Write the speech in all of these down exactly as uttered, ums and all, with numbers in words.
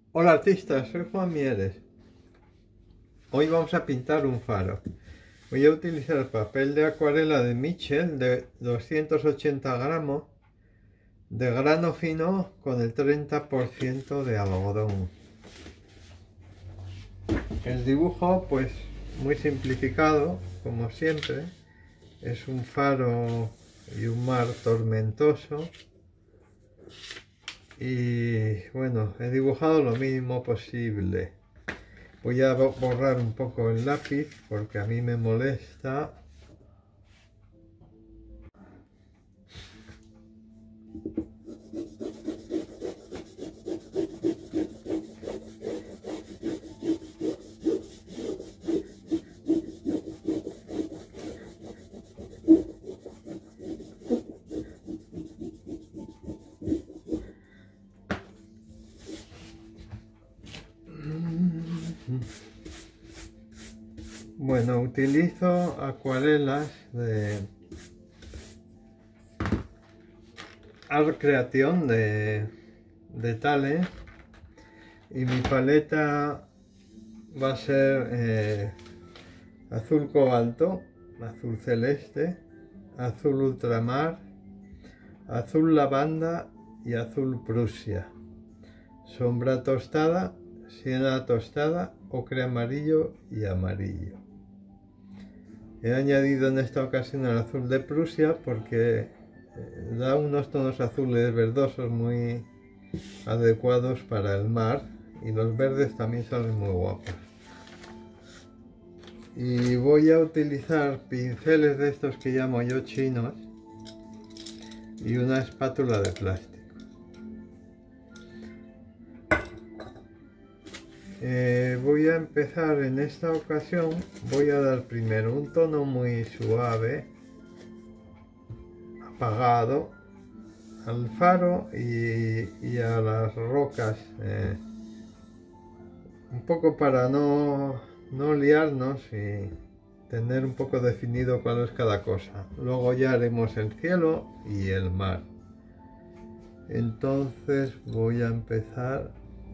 Hola artistas, soy Juan Mieres. Hoy vamos a pintar un faro. Voy a utilizar papel de acuarela de Mitchell de doscientos ochenta gramos de grano fino con el treinta por ciento de algodón. El dibujo, pues muy simplificado, como siempre. Es un faro y un mar tormentoso. Y bueno, he dibujado lo mínimo posible. Voy a borrar un poco el lápiz porque a mí me molesta. Bueno, utilizo acuarelas de Art Creation de, de Tale y mi paleta va a ser eh, azul cobalto, azul celeste, azul ultramar, azul lavanda y azul prusia, sombra tostada, siena tostada, ocre amarillo y amarillo. He añadido en esta ocasión el azul de Prusia porque da unos tonos azules verdosos muy adecuados para el mar, y los verdes también salen muy guapos. Y voy a utilizar pinceles de estos que llamo yo chinos y una espátula de plástico. Eh, voy a empezar en esta ocasión, voy a dar primero un tono muy suave, apagado, al faro y, y a las rocas, eh, un poco para no, no liarnos y tener un poco definido cuál es cada cosa. Luego ya haremos el cielo y el mar. Entonces voy a empezar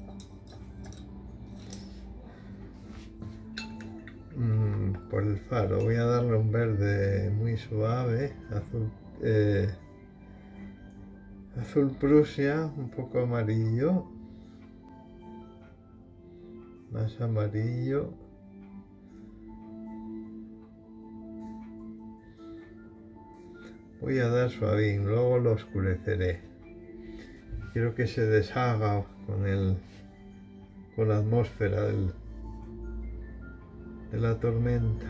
mm, por el faro. Voy a darle un verde muy suave, azul, eh, azul Prusia, un poco amarillo, más amarillo, voy a dar suavín, luego lo oscureceré. Quiero que se deshaga con, el, con la atmósfera del, de la tormenta.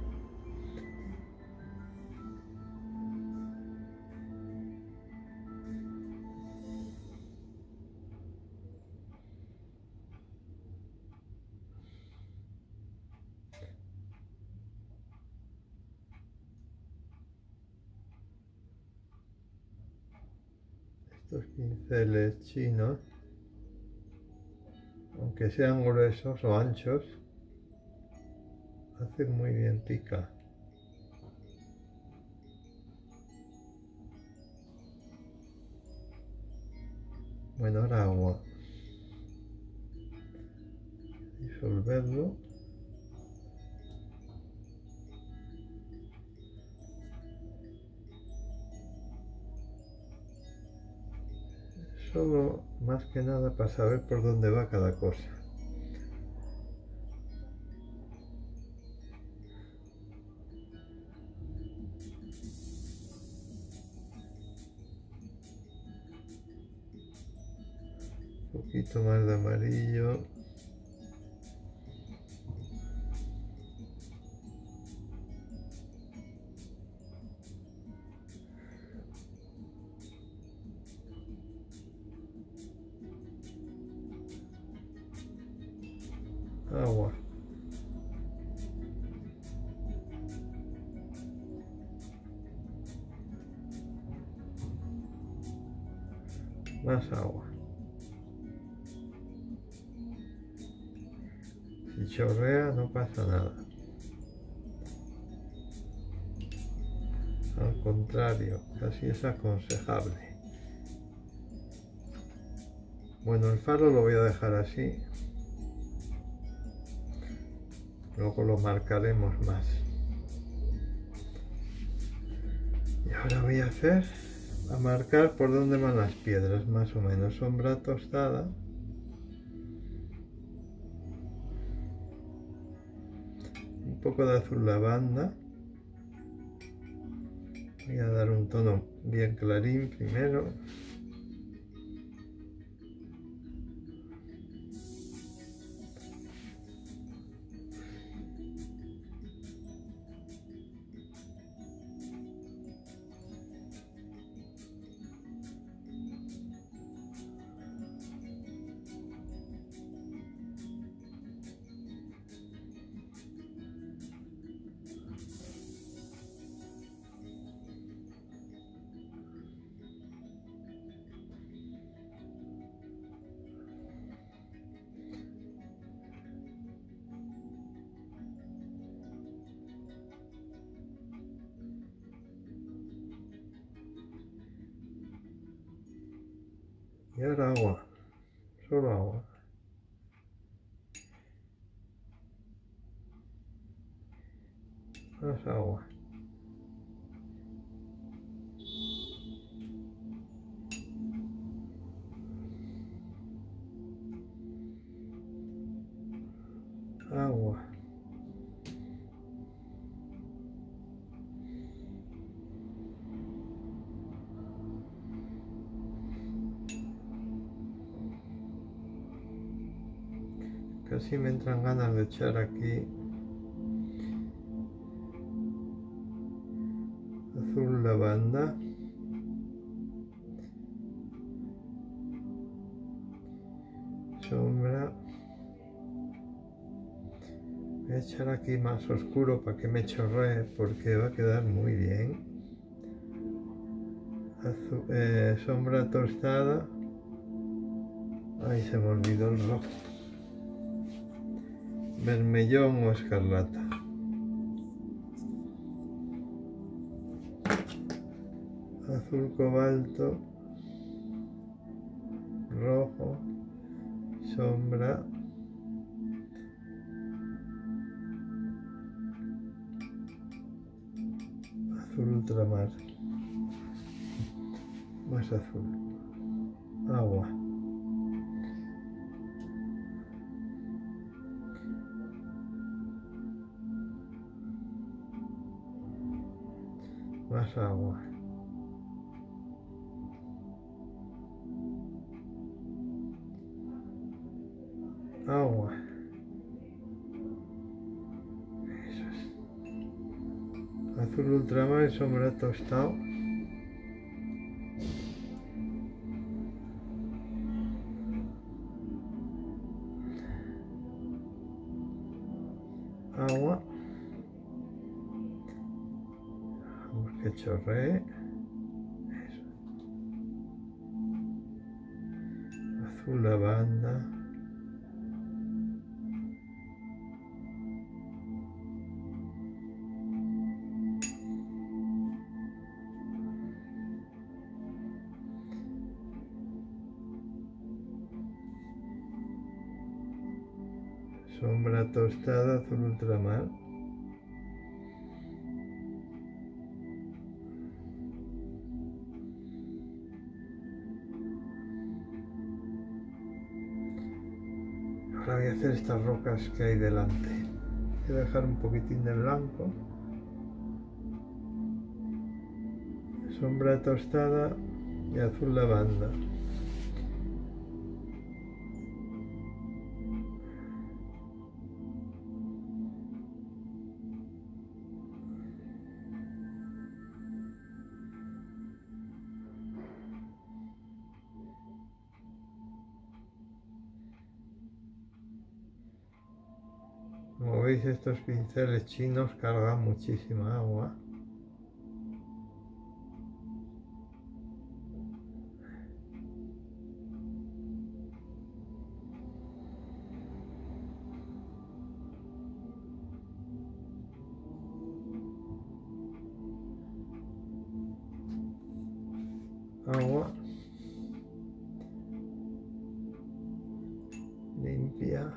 Estos pinceles chinos, aunque sean gruesos o anchos, hacen muy bien pica. Bueno, ahora agua. Disolverlo. Solo más que nada para saber por dónde va cada cosa. Un poquito más de amarillo. Agua. Más agua. Si chorrea no pasa nada. Al contrario, casi es aconsejable. Bueno, el faro lo voy a dejar así. Luego lo marcaremos más. Y ahora voy a hacer, a marcar por dónde van las piedras, más o menos. Sombra tostada. Un poco de azul lavanda. Voy a dar un tono bien clarín primero. Y ahora agua, solo agua. Más agua. Agua. Casi me entran ganas de echar aquí azul lavanda. Sombra. Voy a echar aquí más oscuro para que me chorree porque va a quedar muy bien. Azul, eh, sombra tostada. Ay, se me olvidó el rojo. Vermellón o escarlata. Azul cobalto. Rojo. Sombra. Azul ultramar. Más azul. Agua. Más agua. Agua. Eso es. Azul ultramar y sombra tostado. Agua. Vamos que chorree. Eso. Azul lavanda. Sombra tostada, azul ultramar. Ahora voy a hacer estas rocas que hay delante. Voy a dejar un poquitín de blanco. Sombra tostada y azul lavanda. Como veis, estos pinceles chinos cargan muchísima agua. Agua. sepia.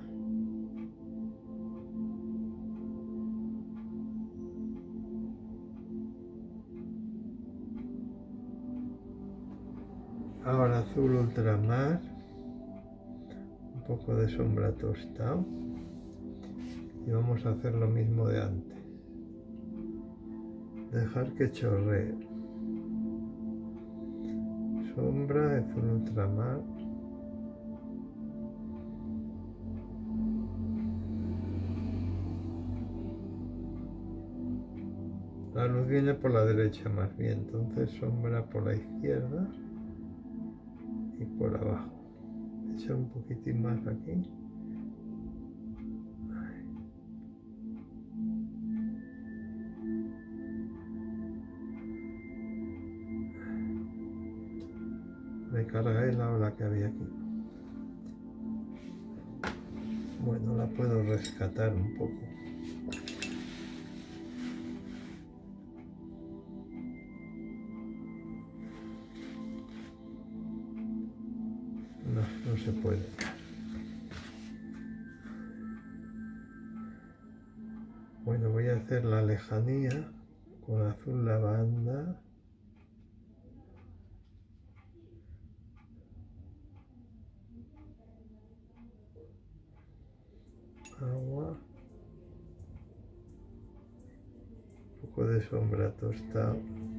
Ahora azul ultramar, un poco de sombra tostado y vamos a hacer lo mismo de antes. Dejar que chorree. Sombra, azul ultramar. La luz viene por la derecha más bien, entonces sombra por la izquierda y por abajo. Echar un poquitín más aquí. Me cargué la ola que había aquí. Bueno, la puedo rescatar un poco. No, no se puede. Bueno, voy a hacer la lejanía con azul lavanda. Agua. Un poco de sombra tostado.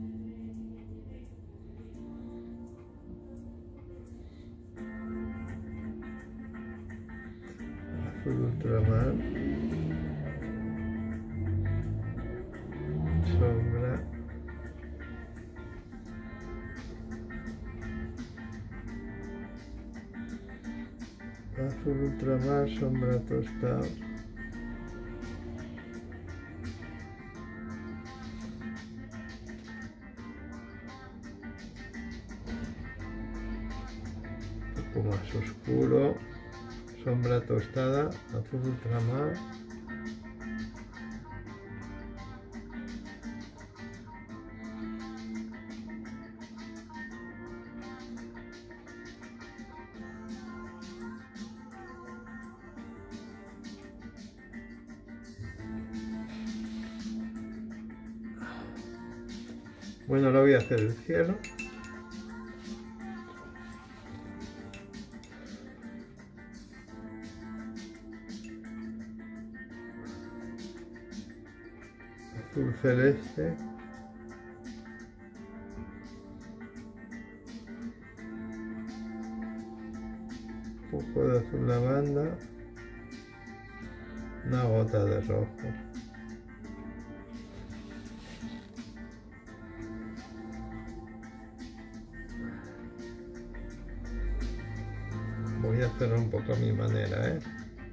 Azul ultramar. Sombra. Azul ultramar, sombra tostado. Un poco más oscuro. Sombra tostada, azul ultramar. Bueno, ahora voy a hacer el cielo. Azul celeste. Un poco de azul lavanda. Una gota de rojo. Voy a hacerlo un poco a mi manera, ¿eh?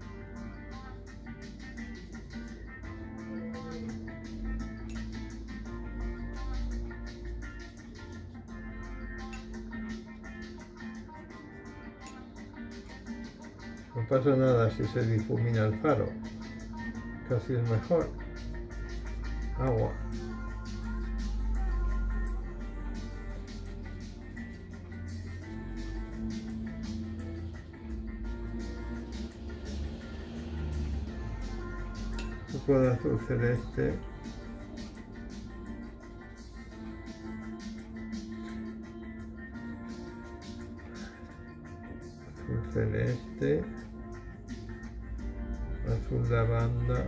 No pasa nada si se difumina el faro, casi es mejor. Agua. Un poco de azul celeste. Azul celeste. Azul lavanda.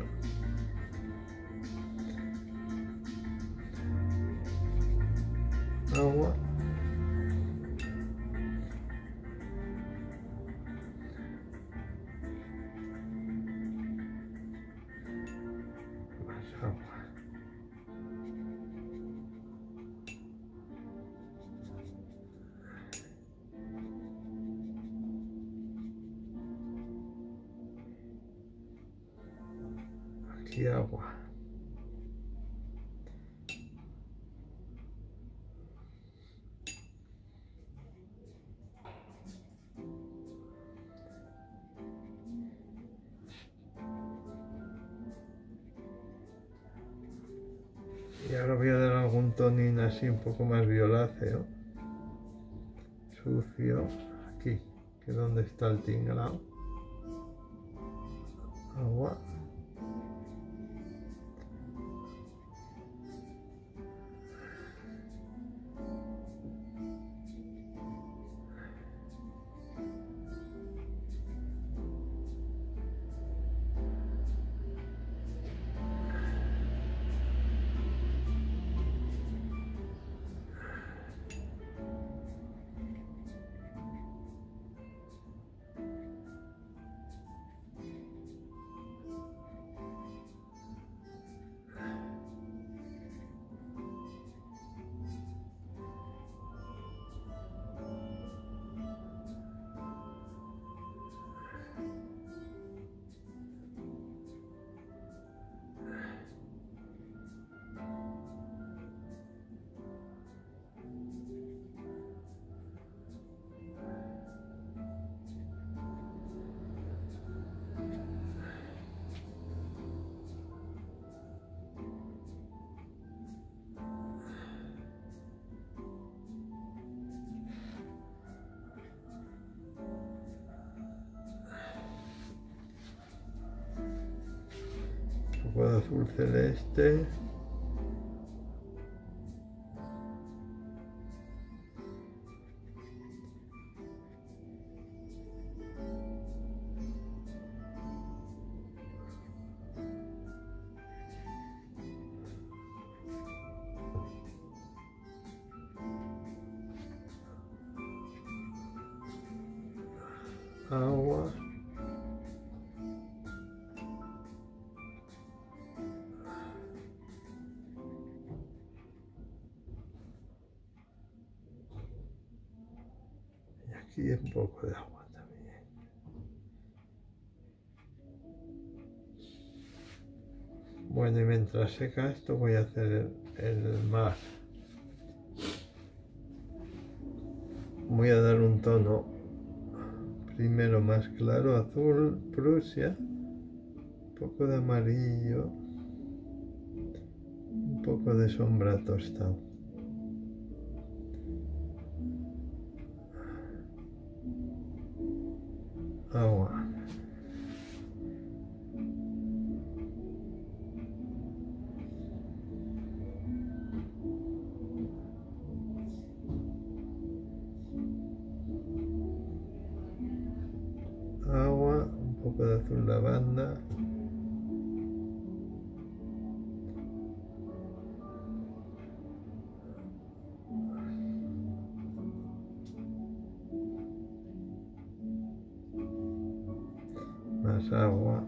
Agua. Más agua. Aquí agua. Y ahora voy a dar algún tonín así un poco más violáceo, sucio, aquí, que es donde está el tinglado. agua. Un poco de azul celeste. Agua. Y aquí un poco de agua también. Bueno, y mientras seca esto voy a hacer el, el mar. Voy a dar un tono primero más claro, azul, Prusia, un poco de amarillo, un poco de sombra tostado. Agua. Agua, un poco de azul lavanda. Más agua.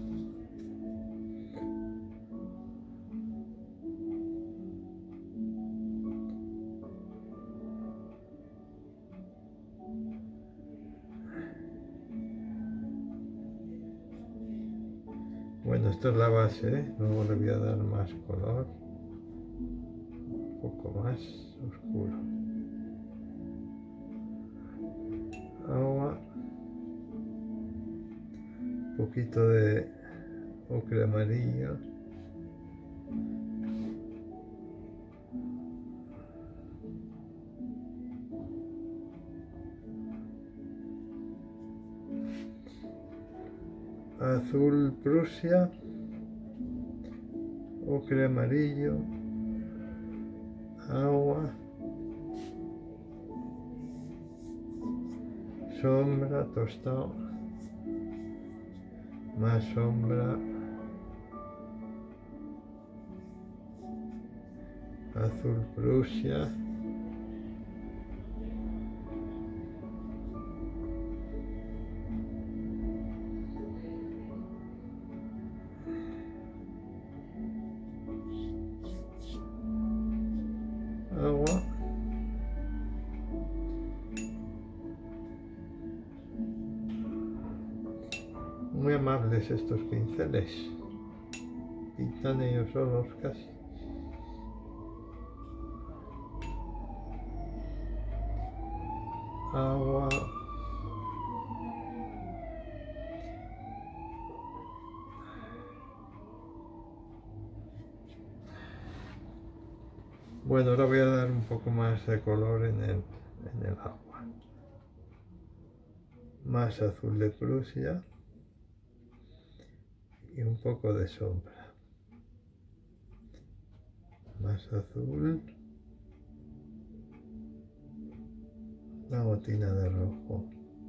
Bueno, esto es la base, ¿eh? Luego le voy a dar más color, un poco más oscuro. Agua, un poquito de ocre amarillo. Azul Prusia, ocre amarillo, agua, sombra tostado, más sombra, azul Prusia, agua, muy amables estos pinceles, pintan ellos solos casi. Agua, bueno, ahora voy a dar un poco más de color en el, en el agua. Más azul de Prusia. y un poco de sombra. Más azul. Una gotina de rojo.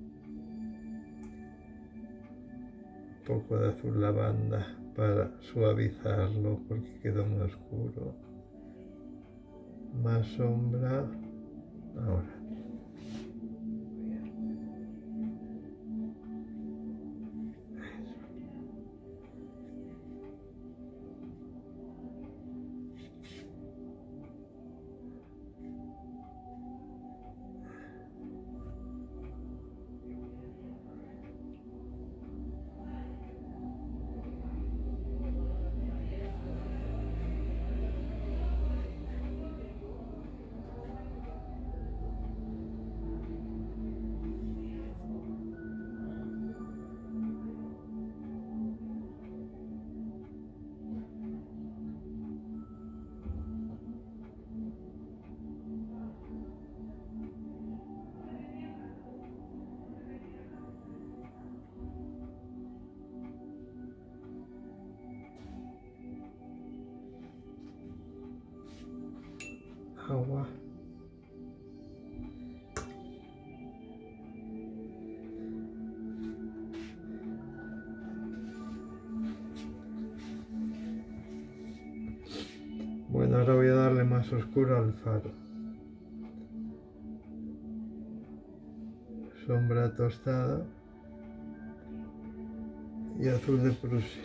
Un poco de azul lavanda para suavizarlo porque quedó muy oscuro. Más sombra. Ahora. Agua. Bueno, ahora voy a darle más oscuro al faro. Sombra tostada y azul de Prusia.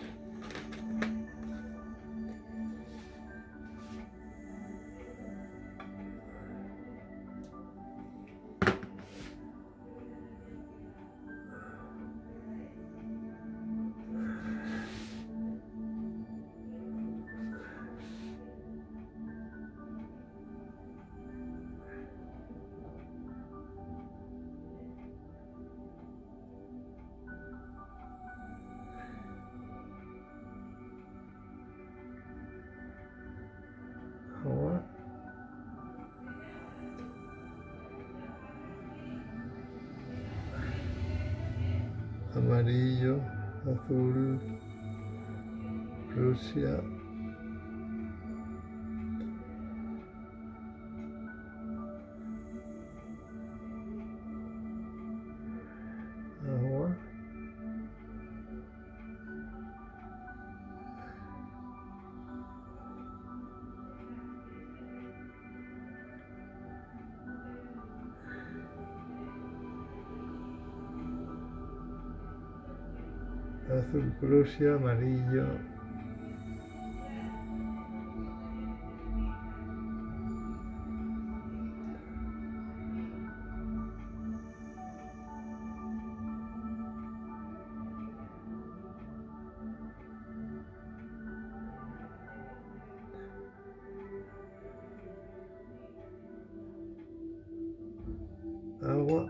Agua. Amarillo, azul, Prusia. Agua. Azul Prusia, amarillo. Agua.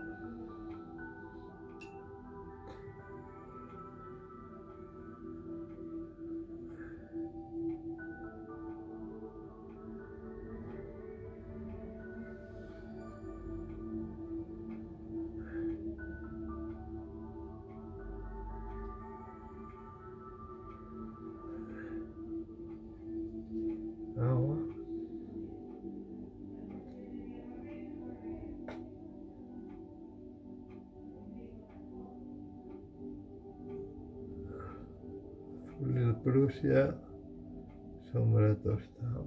Agua. Azul de Prusia, sombra tostada.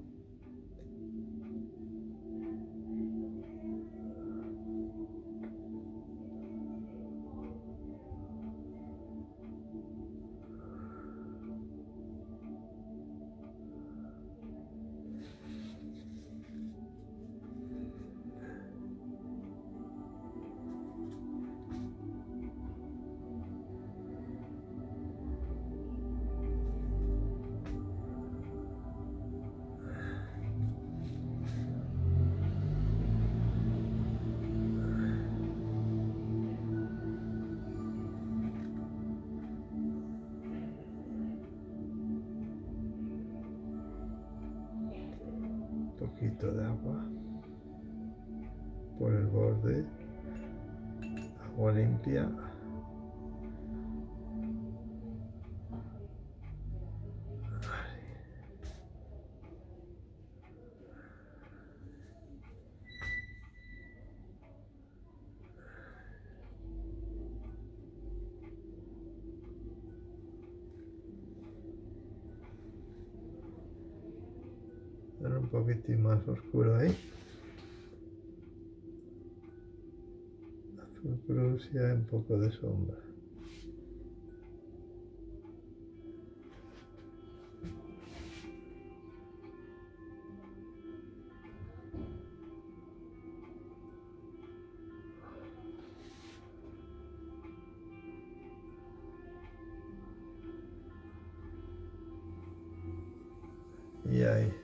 Poquito de agua por el borde, agua limpia. poquitín más oscuro ahí. Azul Prusia, un poco de sombra. Y ahí.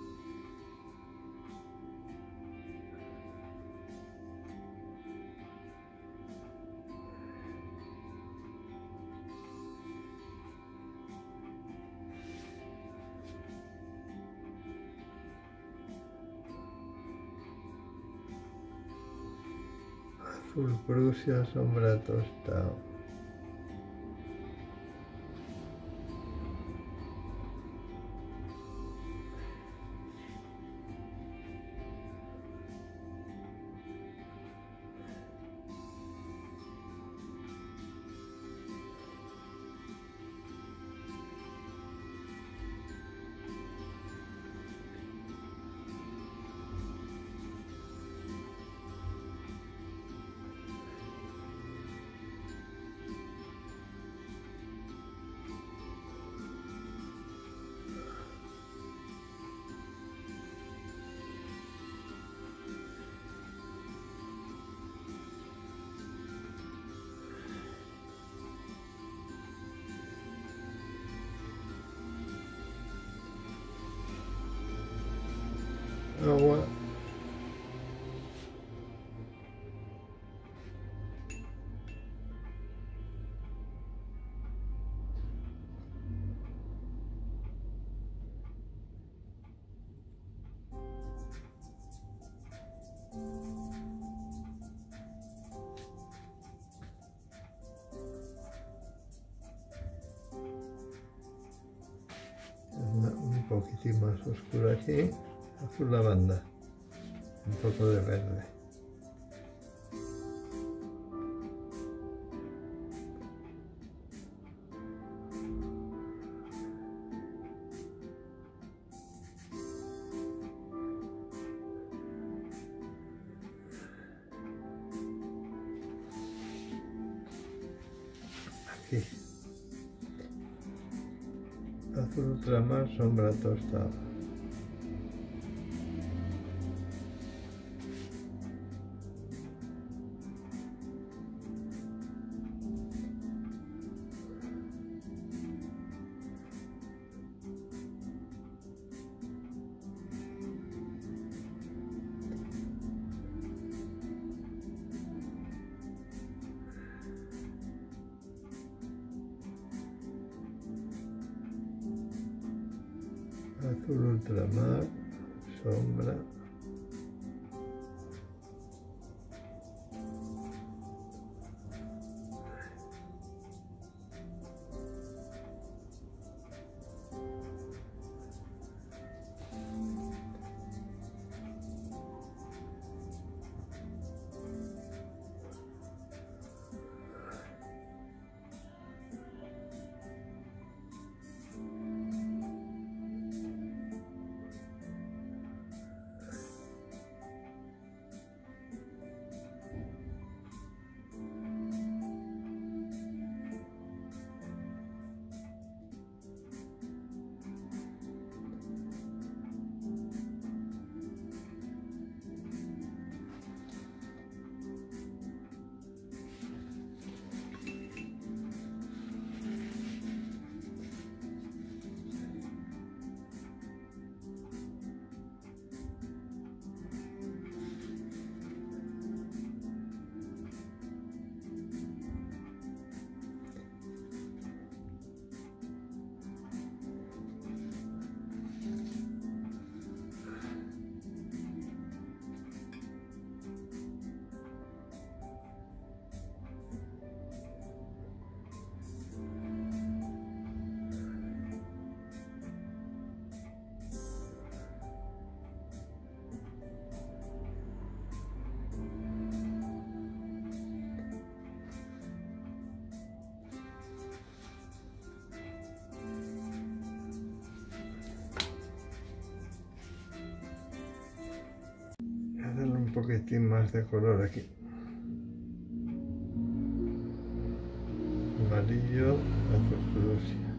Azul Prusia, sombra tostado. Agua. Un poquitín más oscuro aquí. Azul lavanda, un poco de verde. Aquí. Azul ultramar, sombra tostada. Azul ultramar, sombra. poquitín más de color aquí. Amarillo, azul fucsia.